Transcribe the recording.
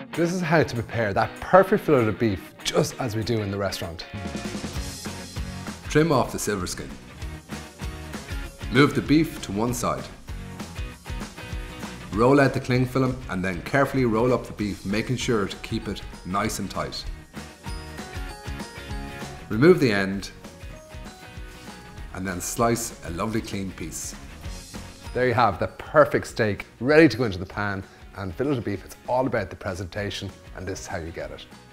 This is how to prepare that perfect fillet of beef, just as we do in the restaurant. Trim off the silver skin. Move the beef to one side. Roll out the cling film and then carefully roll up the beef, making sure to keep it nice and tight. Remove the end and then slice a lovely clean piece. There you have the perfect steak ready to go into the pan, and fillet of beef, it's all about the presentation, and this is how you get it.